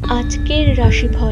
আজকের রাশিফল।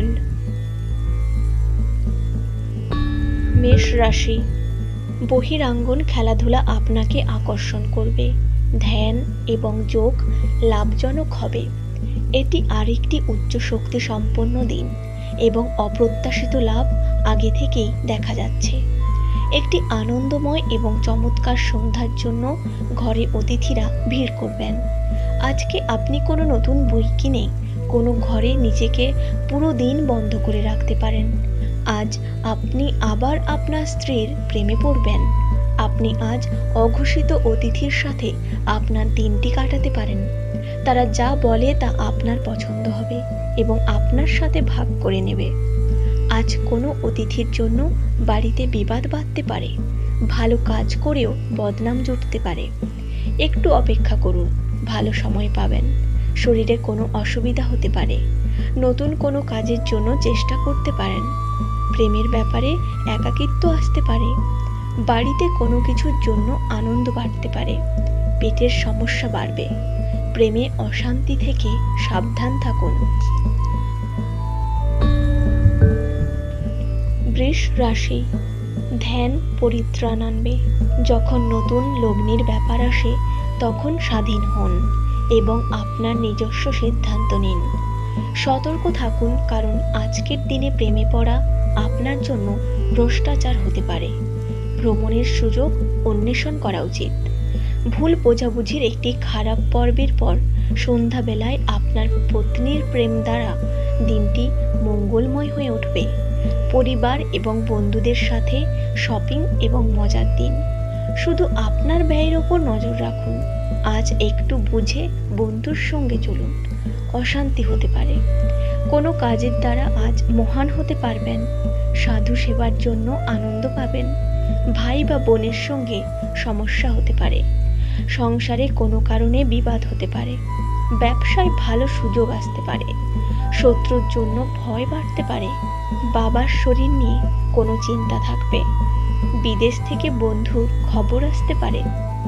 মেষ রাশি। বহিরাঙ্গন খেলাধুলা আপনাকে আকর্ষণ করবে। ধ্যান এবং যোগ লাভজনক হবে। এটি আরেকটি উচ্চ শক্তি সম্পন্ন দিন এবং অপ্রত্যাশিত লাভ আগে থেকেই দেখা যাচ্ছে। একটি আনন্দময় এবং চমৎকার সন্ধ্যার জন্য ঘরে অতিথিরা ভিড় করবেন। আজকে আপনি কোনো নতুন বই কিনে কোনো ঘরে নিজেকে পুরো দিন বন্ধ করে রাখতে পারেন। আজ আপনি আবার আপনার স্ত্রীর প্রেমে পড়বেন। আপনি আজ অঘোষিত অতিথির সাথে আপনার দিনটি কাটাতে পারেন। তারা যা বলে তা আপনার পছন্দ হবে এবং আপনার সাথে ভাগ করে নেবে। আজ কোনো অতিথির জন্য বাড়িতে বিবাদ বাধতে পারে। ভালো কাজ করেও বদনাম জুটতে পারে। একটু অপেক্ষা করুন, ভালো সময় পাবেন। শরীরে কোনো অসুবিধা হতে পারে। নতুন কোনো কাজের জন্য চেষ্টা করতে পারেন। প্রেমের ব্যাপারে একাকিত্ব আসতে পারে। বাড়িতে কোনো কিছুর জন্য আনন্দ বাড়তে পারে। পেটের সমস্যা বাড়বে। প্রেমে অশান্তি থেকে সাবধান থাকুন। বৃষ রাশি। ধ্যান পরিত্রাণ আনবে। যখন নতুন লগ্নির ব্যাপার আসে তখন স্বাধীন হন এবং আপনার নিজস্ব সিদ্ধান্ত নিন। সতর্ক থাকুন, কারণ আজকের দিনে প্রেমে পড়া আপনার জন্য ভ্রষ্টাচার হতে পারে। ভ্রমণের সুযোগ অন্বেষণ করা উচিত। ভুল বোঝাবুঝির একটি খারাপ পর্বের পর সন্ধ্যাবেলায় আপনার পত্নীর প্রেম দ্বারা দিনটি মঙ্গলময় হয়ে উঠবে। পরিবার এবং বন্ধুদের সাথে শপিং এবং মজার দিন। শুধু আপনার ব্যয়ের ওপর নজর রাখুন। আজ একটু বুঝে বন্ধুর সঙ্গে চলুন। অশান্তি হতে পারে। কোনো কাজের দ্বারা আজ মহান হতে পারবেন। সাধু সেবার জন্য আনন্দ পাবেন। ভাই বা বোনের সঙ্গে সমস্যা হতে পারে। সংসারে কোনো কারণে বিবাদ হতে পারে। ব্যবসায় ভালো সুযোগ আসতে পারে। শত্রুর জন্য ভয় বাড়তে পারে। বাবার শরীর নিয়ে কোনো চিন্তা থাকবে। বিদেশ থেকে বন্ধুর খবর আসতে পারে।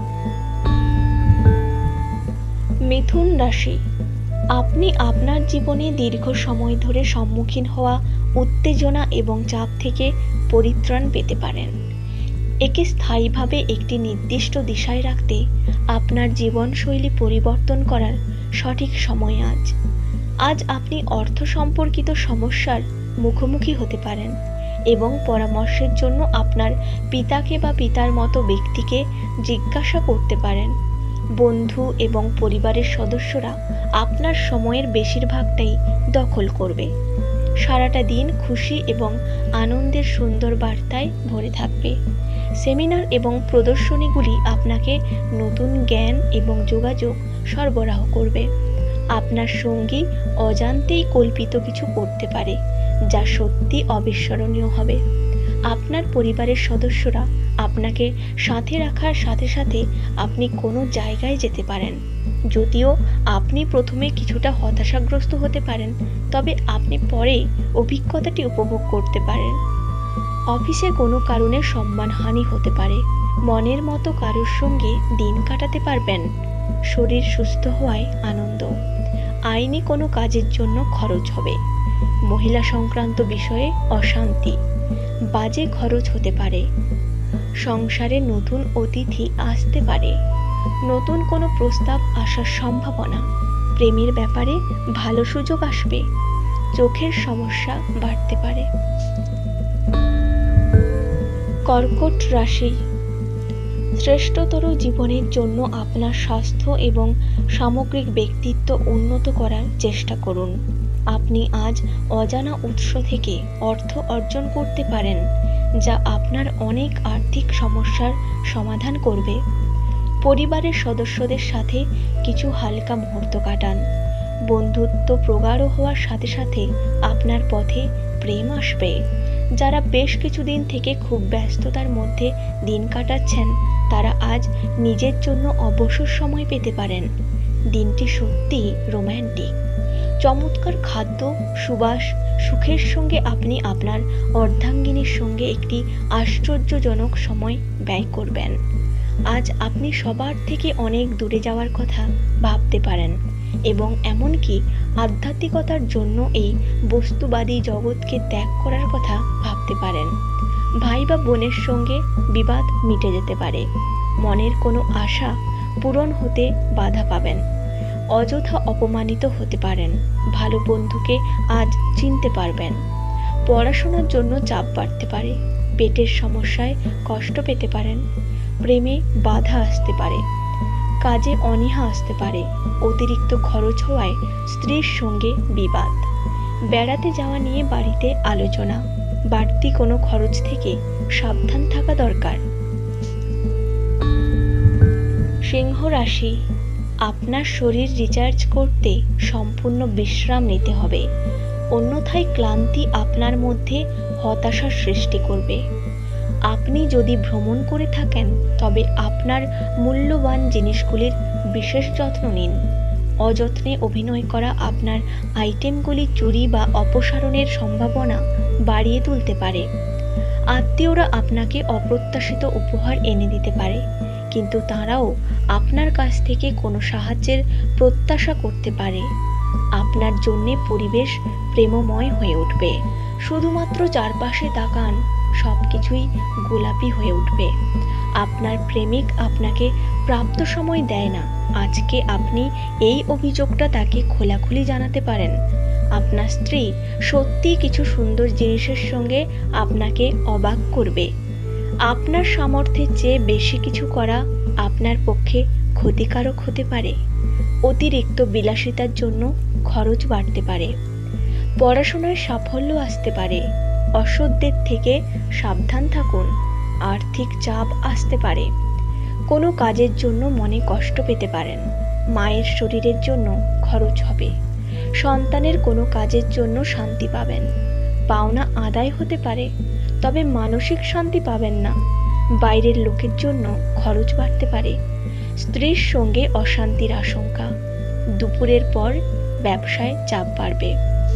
মিথুন রাশি। আপনি আপনার জীবনে দীর্ঘ সময় ধরে সম্মুখীন হওয়া উত্তেজনা এবং চাপ থেকে পরিত্রাণ পেতে পারেন। একে স্থায়ীভাবে একটি নির্দিষ্ট দিশায় রাখতে আপনার জীবনশৈলী পরিবর্তন করার সঠিক সময় আজ। আজ আপনি অর্থ সম্পর্কিত সমস্যার মুখোমুখি হতে পারেন এবং পরামর্শের জন্য আপনার পিতাকে বা পিতার মতো ব্যক্তিকে জিজ্ঞাসা করতে পারেন। বন্ধু এবং পরিবারের সদস্যরা আপনার সময়ের বেশিরভাগটাই দখল করবে। সারাটা দিন খুশি এবং আনন্দের সুন্দর বার্তায় ভরে থাকবে। সেমিনার এবং প্রদর্শনীগুলি আপনাকে নতুন জ্ঞান এবং যোগাযোগ সরবরাহ করবে। আপনার সঙ্গী অজান্তেই কল্পিত কিছু করতে পারে যা সত্যি অবিস্মরণীয় হবে। আপনার পরিবারের সদস্যরা আপনাকে সাথে রাখার সাথে সাথে আপনি কোনো জায়গায় যেতে পারেন। যদিও আপনি প্রথমে কিছুটা হতাশাগ্রস্ত হতে পারেন, তবে আপনি পরে অভিজ্ঞতাটি উপভোগ করতে পারেন। অফিসে কোনো কারণে সম্মানহানি হতে পারে। মনের মতো কারোর সঙ্গে দিন কাটাতে পারবেন। শরীর সুস্থ হওয়ায় আনন্দ। আইনি কোনো কাজের জন্য খরচ হবে। মহিলা সংক্রান্ত বিষয়ে অশান্তি। বাজে খরচ হতে পারে। সংসারে নতুন অতিথি আসতে পারে। নতুন কোনো প্রস্তাব আসার সম্ভাবনা। প্রেমের ব্যাপারে ভালো সুযোগ আসবে। চোখের সমস্যা বাড়তে পারে। কর্কট রাশি। শ্রেষ্ঠতর জীবনের জন্য আপনার স্বাস্থ্য এবং সামগ্রিক ব্যক্তিত্ব উন্নত করার চেষ্টা করুন। আপনি আজ অজানা উৎস থেকে অর্থ অর্জন করতে পারেন, যা আপনার অনেক আর্থিক সমস্যার সমাধান করবে। পরিবারের সদস্যদের সাথে কিছু হালকা মুহূর্ত কাটান। বন্ধুত্ব প্রগাঢ় হওয়ার সাথে সাথে আপনার পথে প্রেম আসবে। যারা বেশ কিছুদিন থেকে খুব ব্যস্ততার মধ্যে দিন কাটাচ্ছেন, তারা আজ নিজের জন্য অবসর সময় পেতে পারেন। দিনটি সত্যিই রোম্যান্টিক। চমৎকার খাদ্য, সুবাস, সুখের সঙ্গে আপনি আপনার অর্ধাঙ্গিনীর সঙ্গে একটি আশ্চর্যজনক সময় ব্যয় করবেন। আজ আপনি সবার থেকে অনেক দূরে যাওয়ার কথা ভাবতে পারেন। এবং এমনকি আধ্যাত্মিকতার জন্য এই বস্তুবাদী জগৎকে ত্যাগ করার কথা ভাবতে পারেন। ভাই বা বোনের সঙ্গে বিবাদ মিটে যেতে পারে। মনের কোনো আশা পূরণ হতে বাধা পাবেন। অযথা অপমানিত হতে পারেন। ভালো বন্ধুকে আজ চিনতে পারবেন। পড়াশোনার জন্য চাপ বাড়তে পারে। পেটের সমস্যায় কষ্ট পেতে পারেন। প্রেমে বাধা আসতে পারে। কাজে অনীহা আসতে পারে। অতিরিক্ত খরচ হওয়ায় স্ত্রীর সঙ্গে বিবাদ। বেড়াতে যাওয়া নিয়ে বাড়িতে আলোচনা। বাড়তি কোনো খরচ থেকে সাবধান থাকা দরকার। সিংহ রাশি, আপনার শরীর রিচার্জ করতে সম্পূর্ণ বিশ্রাম নিতে হবে, অন্যথায় ক্লান্তি আপনার মধ্যে হতাশার সৃষ্টি করবে। আপনি যদি ভ্রমণ করে থাকেন তবে আপনার মূল্যবান জিনিসগুলির বিশেষ যত্ন নিন। অযত্নে অভিনয় করা আপনার আইটেমগুলি চুরি বা অপসারণের সম্ভাবনা বাড়িয়ে তুলতে পারে। আত্মীয়রা আপনাকে অপ্রত্যাশিত উপহার এনে দিতে পারে, কিন্তু তারাও আপনার কাছ থেকে কোনো সাহায্যের প্রত্যাশা করতে পারে। আপনার জন্যে পরিবেশ প্রেমময় হয়ে উঠবে। শুধুমাত্র চারপাশে তাকান, সবকিছুই গোলাপি হয়ে উঠবে। আপনার প্রেমিক আপনাকে প্রাপ্ত সময় দেয় না। আজকে আপনি এই অভিযোগটা তাকে খোলাখুলি জানাতে পারেন। আপনার স্ত্রী সত্যি কিছু সুন্দর জিনিসের সঙ্গে আপনাকে অবাক করবে। আপনার সামর্থ্যের চেয়ে বেশি কিছু করা আপনার পক্ষে ক্ষতিকারক হতে পারে। অতিরিক্ত বিলাসিতার জন্য খরচ বাড়তে পারে। পড়াশোনায় সাফল্য আসতে পারে। অসৎদের থেকে সাবধান থাকুন। আর্থিক চাপ আসতে পারে। কোনো কাজের জন্য মনে কষ্ট পেতে পারেন। মায়ের শরীরের জন্য খরচ হবে। সন্তানের কোনো কাজের জন্য শান্তি পাবেন। পাওনা আদায় হতে পারে, তবে মানসিক শান্তি পাবেন না। বাইরের লোকের জন্য খরচ বাড়তে পারে। স্ত্রীর সঙ্গে অশান্তির আশঙ্কা। দুপুরের পর ব্যবসায় চাপ বাড়বে।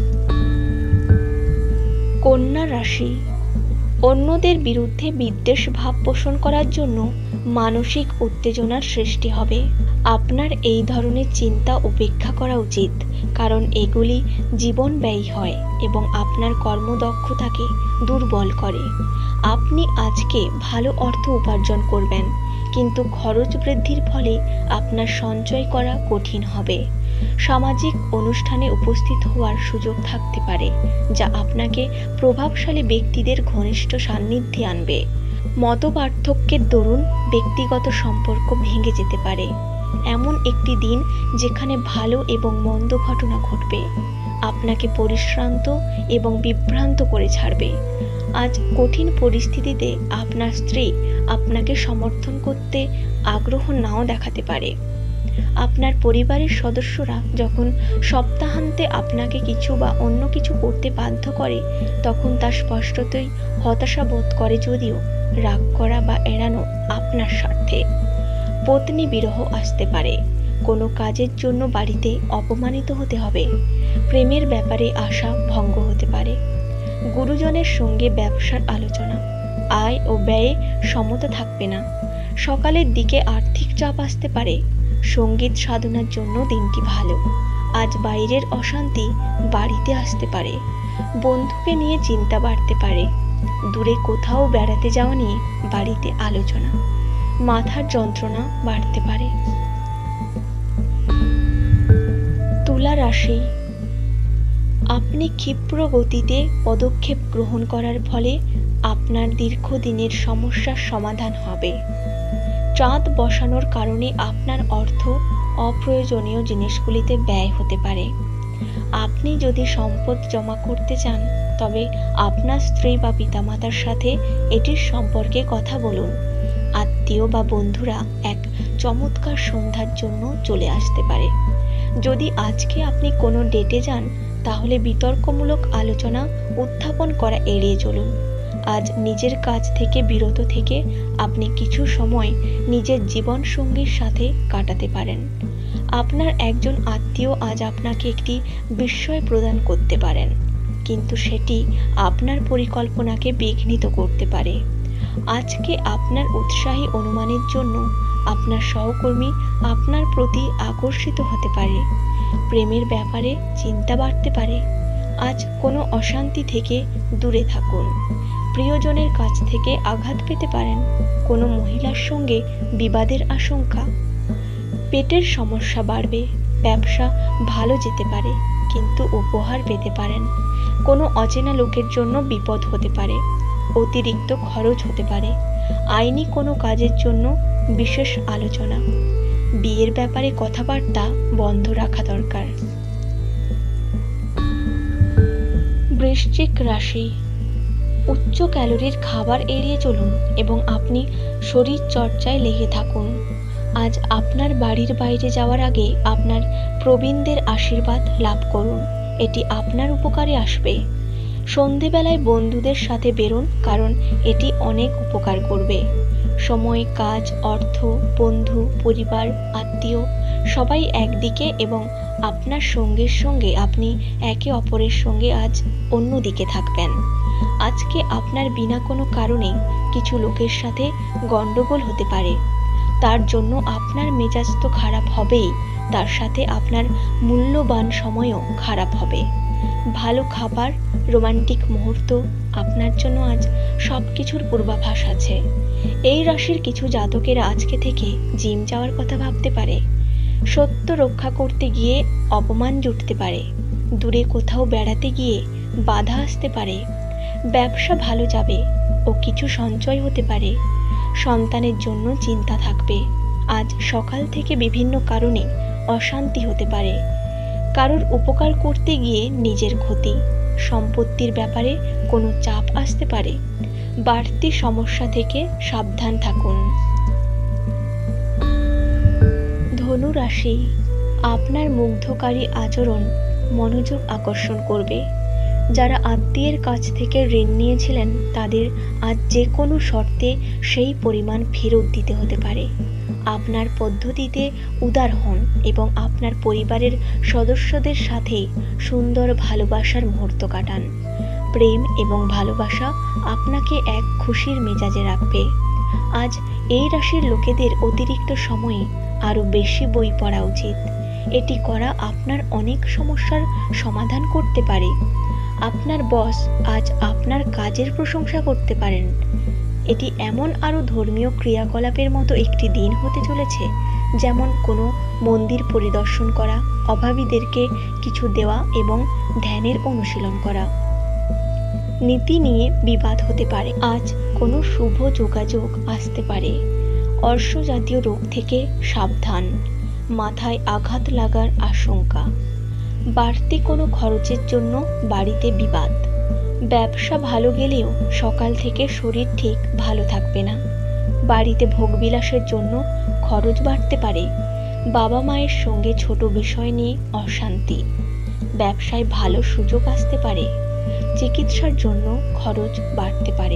কন্যা রাশি, অন্যদের বিরুদ্ধে বিদ্বেষ ভাব পোষণ করার জন্য মানসিক উত্তেজনার সৃষ্টি হবে। আপনার এই ধরনের চিন্তা উপেক্ষা করা উচিত, কারণ এগুলি জীবন ব্যয়ী হয় এবং আপনার কর্মদক্ষতাকে দুর্বল করে। আপনি আজকে ভালো অর্থ উপার্জন করবেন, কিন্তু খরচ বৃদ্ধির ফলে আপনার সঞ্চয় করা কঠিন হবে। সামাজিক অনুষ্ঠানে উপস্থিত হওয়ার সুযোগ থাকতে পারে, যা আপনাকে প্রভাবশালী ব্যক্তিদের ঘনিষ্ঠ সান্নিধ্যে আনবে। মতপার্থক্যের দরুন ব্যক্তিগত সম্পর্ক ভেঙে যেতে পারে। এমন একটি দিন যেখানে ভালো এবং মন্দ ঘটনা ঘটবে, আপনাকে পরিশ্রান্ত এবং বিভ্রান্ত করে ছাড়বে। আজ কঠিন পরিস্থিতিতে আপনার স্ত্রী আপনাকে সমর্থন করতে আগ্রহ নাও দেখাতে পারে। আপনার পরিবারের সদস্যরা যখন সপ্তাহান্তে আপনাকে কিছু বা অন্য কিছু করতে বাধ্য করে, তখন তা স্পষ্টতই হতাশা বোধ করে, যদিও রাগ করা বা এড়ানো আপনার স্বার্থে। পত্নী বিরহ আসতে পারে। কোনো কাজের জন্য বাড়িতে অপমানিত হতে হবে। প্রেমের ব্যাপারে আশা ভঙ্গ হতে পারে। গুরুজনের সঙ্গে ব্যবসার আলোচনা। আয় ও ব্যয়ে সমতা থাকবে না। সকালের দিকে আর্থিক চাপ আসতে পারে। সঙ্গীত সাধনার জন্য দিনটি ভালো। আজ বাইরের অশান্তি বাড়িতে আসতে পারে। বন্ধুকে নিয়ে চিন্তা বাড়তে পারে। দূরে কোথাও বেড়াতে যাওয়া নিয়ে বাড়িতে আলোচনা। মাথার যন্ত্রণা বাড়তে পারে। তুলা রাশি, আপনি ক্ষিপ্র গতিতে পদক্ষেপ গ্রহণ করার ফলে আপনার দীর্ঘদিনের সমস্যার সমাধান হবে। চাঁদ বসানোর কারণে আপনার অর্থ অপ্রয়োজনীয় জিনিসগুলিতে ব্যয় হতে পারে। আপনি যদি সম্পদ জমা করতে চান, তবে আপনার স্ত্রী বা পিতামাতার সাথে এটির সম্পর্কে কথা বলুন। আত্মীয় বা বন্ধুরা এক চমৎকার সন্ধ্যার জন্য চলে আসতে পারে। যদি আজকে আপনি কোনো ডেটে যান, তাহলে বিতর্কমূলক আলোচনা উত্থাপন করা এড়িয়ে চলুন। আজ নিজের কাজ থেকে বিরত থেকে আপনি কিছু সময় নিজের জীবনসঙ্গীর সাথে কাটাতে পারেন। আপনার একজন আত্মীয় আজ আপনাকে একটি বিস্ময় প্রদান করতে পারেন, কিন্তু সেটি আপনার পরিকল্পনাকে বিঘ্নিত করতে পারে। আজকে আপনার উৎসাহী অনুমানের জন্য আপনার সহকর্মী আপনার প্রতি আকর্ষিত হতে পারে। প্রেমের ব্যাপারে চিন্তা বাড়তে পারে। আজ কোনো অশান্তি থেকে দূরে থাকুন। প্রিয়জনের কাছ থেকে আঘাত পেতে পারেন। কোনো মহিলার সঙ্গে বিবাদের আশঙ্কা। পেটের সমস্যা বাড়বে। ব্যবসা ভালো যেতে পারে, কিন্তু উপহার পেতে পারেন। কোনো অচেনা লোকের জন্য বিপদ হতে পারে। অতিরিক্ত খরচ হতে পারে। আইনি কোনো কাজের জন্য বিশেষ আলোচনা। বিয়ের ব্যাপারে কথাবার্তা বন্ধ রাখা দরকার। বৃশ্চিক রাশি, উচ্চ ক্যালোরির খাবার এড়িয়ে চলুন এবং আপনি শরীর চর্চায় লেগে থাকুন। আজ আপনার বাড়ির বাইরে যাওয়ার আগে আপনার প্রবীণদের আশীর্বাদ লাভ করুন, এটি আপনার উপকারে আসবে। সন্ধেবেলায় বন্ধুদের সাথে বেরোন, কারণ এটি অনেক উপকার করবে। সময়, কাজ, অর্থ, বন্ধু, পরিবার, আত্মীয় সবাই একদিকে এবং আপনার সঙ্গীর সঙ্গে আপনি একে অপরের সঙ্গে আজ অন্যদিকে থাকবেন। আজকে আপনার বিনা কোনো কারণে কিছু লোকের সাথে গন্ডগোল হতে পারে। তার জন্য আপনার মেজাজ তো খারাপ হবেই, তার সাথে আপনার মূল্যবান সময়ও খারাপ হবে। ভালো খাবার, রোমান্টিক মুহূর্ত, আপনার জন্য আজ সব কিছুর পূর্বাভাস আছে। এই রাশির কিছু জাতকেরা আজকে থেকে জিম যাওয়ার কথা ভাবতে পারে। সত্য রক্ষা করতে গিয়ে অপমান জুটতে পারে। দূরে কোথাও বেড়াতে গিয়ে বাধা আসতে পারে। ব্যবসা ভালো যাবে ও কিছু সঞ্চয় হতে পারে। সন্তানের জন্য চিন্তা থাকবে। আজ সকাল থেকে বিভিন্ন কারণে অশান্তি হতে পারে। কারোর উপকার করতে গিয়ে নিজের ক্ষতি। সম্পত্তির ব্যাপারে কোনো চাপ আসতে পারে। বাড়তি সমস্যা থেকে সাবধান থাকুন। ধনু রাশি, আপনার মুগ্ধকারী আচরণ মনোযোগ আকর্ষণ করবে। যারা আত্মীয়ের কাছ থেকে ঋণ নিয়েছিলেন তাদের আজ যে কোনো শর্তে সেই পরিমাণ ফেরত দিতে হতে পারে। আপনার পদ্ধতিতে উদার হন এবং আপনার পরিবারের সদস্যদের সাথে সুন্দর ভালোবাসার মুহূর্ত কাটান। প্রেম এবং ভালোবাসা আপনাকে এক খুশির মেজাজে রাখবে। আজ এই রাশির লোকেদের অতিরিক্ত সময়ে আরও বেশি বই পড়া উচিত। এটি করা আপনার অনেক সমস্যার সমাধান করতে পারে। আপনার বস আজ আপনার কাজের প্রশংসা করতে পারেন। এটি এমন আরও ধর্মীয় ক্রিয়াকলাপের মতো একটি দিন হতে চলেছে, যেমন কোনো মন্দির পরিদর্শন করা, অভাবীদেরকে কিছু দেওয়া এবং ধ্যানের অনুশীলন করা। নীতি নিয়ে বিবাদ হতে পারে। আজ কোনো শুভ যোগাযোগ আসতে পারে। অর্শ জাতীয় রোগ থেকে সাবধান। মাথায় আঘাত লাগার আশঙ্কা। বাড়তি কোনো খরচের জন্য বাড়িতে বিবাদ। ব্যবসা ভালো গেলেও সকাল থেকে শরীর ঠিক ভালো থাকবে না। বাড়িতে ভোগবিলাসের জন্য খরচ বাড়তে পারে। বাবা মায়ের সঙ্গে ছোট বিষয় নিয়ে অশান্তি। ব্যবসায় ভালো সুযোগ আসতে পারে। চিকিৎসার জন্য খরচ বাড়তে পারে।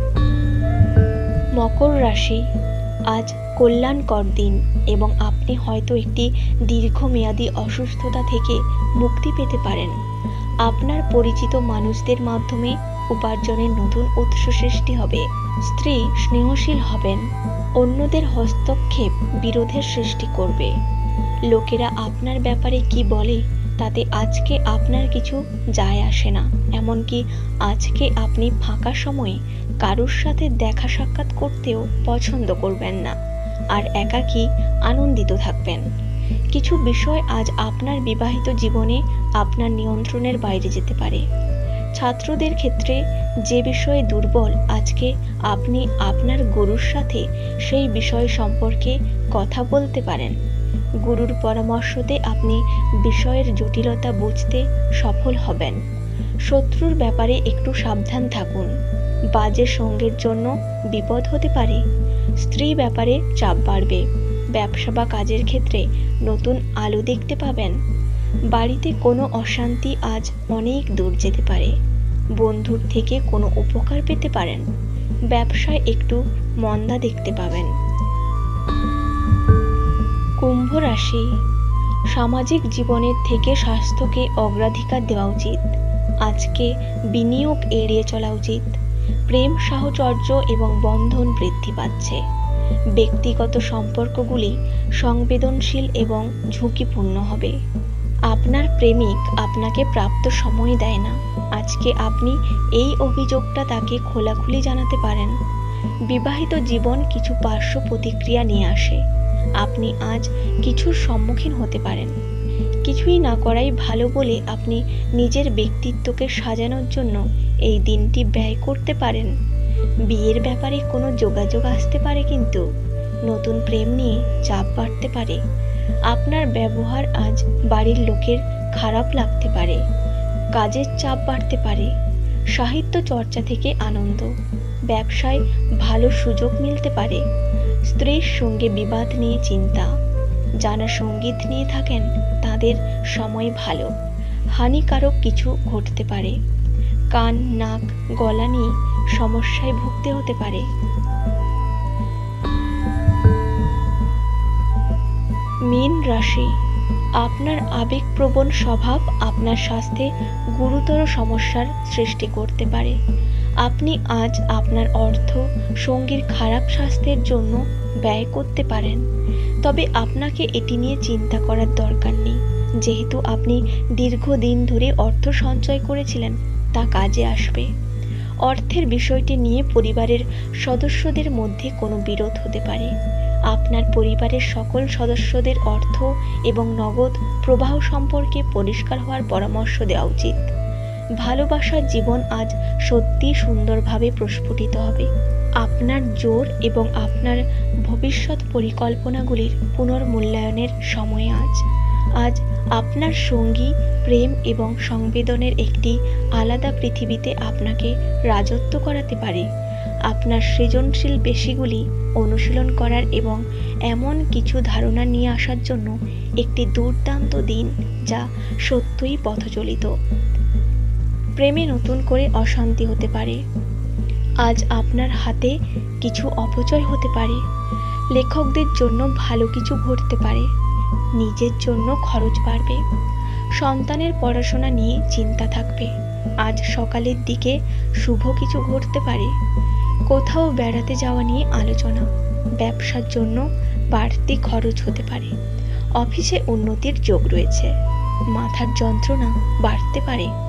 মকর রাশি, আজ কল্যাণকর দিন এবং আপনি হয়তো একটি দীর্ঘমেয়াদী অসুস্থতা থেকে মুক্তি পেতে পারেন। আপনার পরিচিত মানুষদের মাধ্যমে উপার্জনের নতুন উৎস সৃষ্টি হবে। স্ত্রী স্নেহশীল হবেন। অন্যদের হস্তক্ষেপ বিরোধের সৃষ্টি করবে। লোকেরা আপনার ব্যাপারে কি বলে তাতে আজকে আপনার কিছু যায় আসে না। এমনকি আজকে আপনি ফাঁকা সময়ে কারোর সাথে দেখা সাক্ষাৎ করতেও পছন্দ করবেন না, আর একাকী আনন্দিত থাকবেন। কিছু বিষয় আজ আপনার বিবাহিত জীবনে আপনার নিয়ন্ত্রণের বাইরে যেতে পারে। ছাত্রদের ক্ষেত্রে যে বিষয়ে দুর্বল, আজকে আপনি আপনার গুরুর সাথে সেই বিষয় সম্পর্কে কথা বলতে পারেন। গুরুর পরামর্শতে আপনি বিষয়ের জটিলতা বুঝতে সফল হবেন। শত্রুর ব্যাপারে একটু সাবধান থাকুন। বাজে সঙ্গের জন্য বিপদ হতে পারে। স্ত্রী ব্যাপারে চাপ বাড়বে। ব্যবসা বা কাজের ক্ষেত্রে নতুন আলো দেখতে পাবেন। বাড়িতে কোনো অশান্তি আজ অনেক দূর যেতে পারে। বন্ধুর থেকে কোনো উপকার পেতে পারেন। ব্যবসায় একটু মন্দা দেখতে পাবেন। কুম্ভ রাশি, সামাজিক জীবনের থেকে স্বাস্থ্যকে অগ্রাধিকার দেওয়া উচিত। আজকে বিনিয়োগ এড়িয়ে চলা উচিত। প্রেম, সাহচর্য এবং বন্ধন বৃদ্ধি পাচ্ছে। ব্যক্তিগত সম্পর্কগুলি সংবেদনশীল এবং ঝুঁকিপূর্ণ হবে। আপনার প্রেমিক আপনাকে প্রাপ্ত সময় দেয় না। আজকে আপনি এই অভিযোগটা তাকে খোলাখুলি জানাতে পারেন। বিবাহিত জীবন কিছু পার্শ্ব প্রতিক্রিয়া নিয়ে আসে। আপনি আজ কিছুর সম্মুখীন হতে পারেন। কিছুই না করাই ভালো বলে আপনি নিজের ব্যক্তিত্বকে সাজানোর জন্য এই দিনটি ব্যয় করতে পারেন। বিয়ের ব্যাপারে কোনো যোগাযোগ আসতে পারে, কিন্তু নতুন প্রেম নিয়ে চাপ বাড়তে পারে। আপনার ব্যবহার আজ বাড়ির লোকের খারাপ লাগতে পারে। কাজের চাপ বাড়তে পারে। সাহিত্য চর্চা থেকে আনন্দ। ব্যবসায় ভালো সুযোগ মিলতে পারে। স্ত্রীর সঙ্গে বিবাদ নিয়ে চিন্তা। যারা সঙ্গীত নিয়ে থাকেন তাদের সময় ভালো। হানিকারক কিছু ঘটতে পারে। কান, নাক, গলা নিয়ে সমস্যায় ভুগতে হতে পারে। মীন রাশি, আপনার আবেগপ্রবণ স্বভাব আপনার স্বাস্থ্যে গুরুতর সমস্যার সৃষ্টি করতে পারে। আপনি আজ আপনার অর্থ সঙ্গীর খারাপ স্বাস্থ্যের জন্য ব্যয় করতে পারেন। তবে আপনাকে এটি নিয়ে চিন্তা করার দরকার নেই, যেহেতু আপনি দীর্ঘদিন ধরে অর্থ সঞ্চয় করেছিলেন তা কাজে আসবে। অর্থের বিষয়টি নিয়ে পরিবারের সদস্যদের মধ্যে কোনো বিরোধ হতে পারে। আপনার পরিবারের সকল সদস্যদের অর্থ এবং নগদ প্রবাহ সম্পর্কে পরিষ্কার হওয়ার পরামর্শ দেওয়া উচিত। ভালোবাসার জীবন আজ সত্যি সুন্দরভাবে প্রস্ফুটিত হবে। আপনার জোর এবং আপনার ভবিষ্যৎ পরিকল্পনাগুলির পুনর্মূল্যায়নের সময় আজ আপনার সঙ্গী প্রেম এবং সংবেদনের একটি আলাদা পৃথিবীতে আপনাকে রাজত্ব করাতে পারে। আপনার সৃজনশীল পেশিগুলি অনুশীলন করার এবং এমন কিছু ধারণা নিয়ে আসার জন্য একটি দুর্দান্ত দিন, যা সত্যই পথচলিত। প্রেমে নতুন করে অশান্তি হতে পারে। আজ আপনার হাতে কিছু অপচয় হতে পারে। লেখকদের জন্য ভালো কিছু ঘটতে পারে। নিজের জন্য খরচ বাড়বে। সন্তানের পড়াশোনা নিয়ে চিন্তা থাকবে। আজ সকালের দিকে শুভ কিছু ঘটতে পারে। কোথাও বেড়াতে যাওয়া নিয়ে আলোচনা। ব্যবসার জন্য বাড়তি খরচ হতে পারে। অফিসে উন্নতির যোগ রয়েছে। মাথার যন্ত্রণা বাড়তে পারে।